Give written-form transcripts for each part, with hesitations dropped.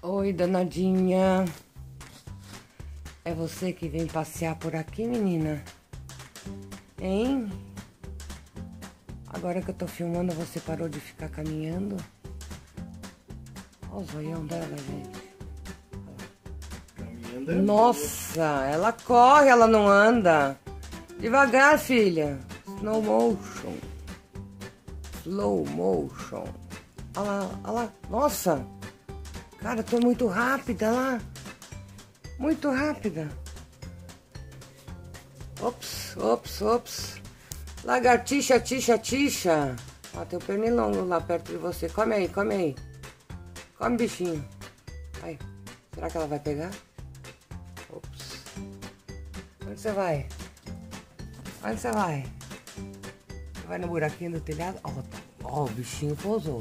Oi, danadinha. É você que vem passear por aqui, menina? Hein? Agora que eu tô filmando, você parou de ficar caminhando? Olha o zoião dela, gente. Caminhando. Nossa, ela corre, ela não anda. Devagar, filha. Slow motion. Slow motion. Olha lá, olha lá. Nossa. Cara, eu tô muito rápida lá. Muito rápida. Ops, ops, ops. Lagartixa, tixa, tixa. Ó, tem o pernilongo lá perto de você. Come aí, come aí. Come, bichinho. Aí. Será que ela vai pegar? Ops. Onde você vai? Onde você vai? Você vai no buraquinho do telhado? Ó, o bichinho pousou.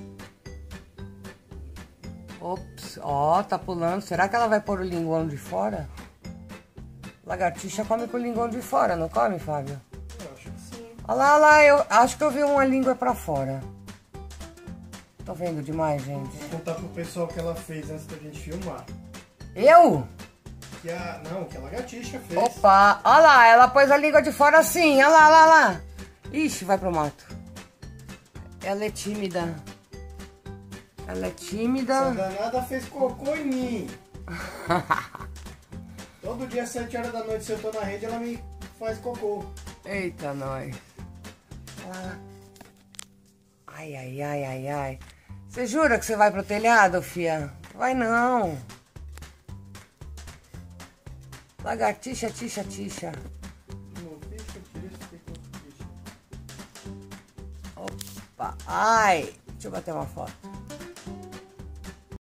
Ops, ó, tá pulando. Será que ela vai pôr o linguão de fora? Lagartixa come com o linguão de fora, não come, Fábio? Eu acho que sim. Olha lá, olha lá, eu acho que eu vi uma língua pra fora. Tô vendo demais, gente. Vou contar pro pessoal o que ela fez antes da gente filmar. Eu? Que a lagartixa fez. Opa, olha lá, ela pôs a língua de fora assim, olha lá, olha lá. Ixi, vai pro mato. Ela é tímida. Ela é tímida. Essa danada fez cocô em mim. Todo dia às 7 horas da noite, se eu tô na rede, ela me faz cocô. Eita, nós. Ah. Ai, ai, ai, ai, ai. Você jura que você vai pro telhado, fia? Vai não. Lagartixa, tixa, tixa. Opa, ai. Deixa eu bater uma foto.